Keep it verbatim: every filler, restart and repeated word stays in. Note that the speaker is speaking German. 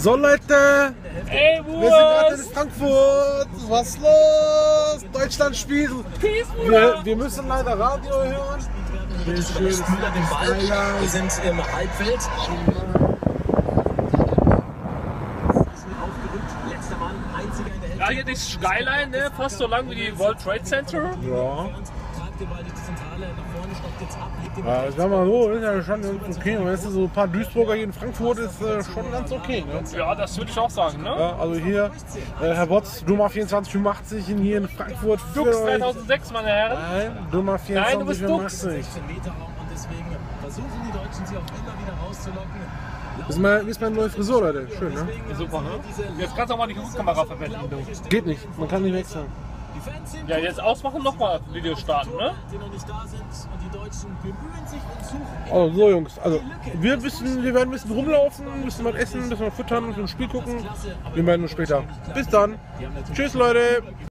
So Leute, Ey, wir sind gerade in Frankfurt. Was ist los? Deutschland spielt. Peace, Wir, wir müssen leider Radio hören. Wir sind wieder den Ball. Wir sind im Halbfeld. Ja, hier die Skyline, ne? Fast so lang wie die World Trade Center. Ja. Ja, ich sag mal so, ist ja schon ganz okay. Und jetzt so ein paar Duisburger hier in Frankfurt ist äh, schon ganz okay. Ne? Ja, das würde ich auch sagen, ne? Ja, also hier, äh, Herr Botz, Nummer vierundzwanzig fünfundachtzig hier in Frankfurt. Für Dux euch. zweitausendsechs, meine Herren. Nein, Nummer Nein, du vierundzwanzig bist fünfundachtzig. Deswegen versuchen die Deutschen sie auch immer wieder rauszulocken. Das ist meine, ist meine neue Frisur, Leute. Schön, ne? Ja, super, ne? Jetzt kannst du auch mal die Rückkamera verwenden, du. Geht nicht, man kann nicht wechseln. Ja, jetzt ausmachen, nochmal Video starten, ne? Also so Jungs, also wir, wissen, wir werden ein bisschen rumlaufen, ein bisschen was essen, ein bisschen was füttern, ein bisschen Spiel gucken. Wir melden uns später. Bis dann. Tschüss Leute.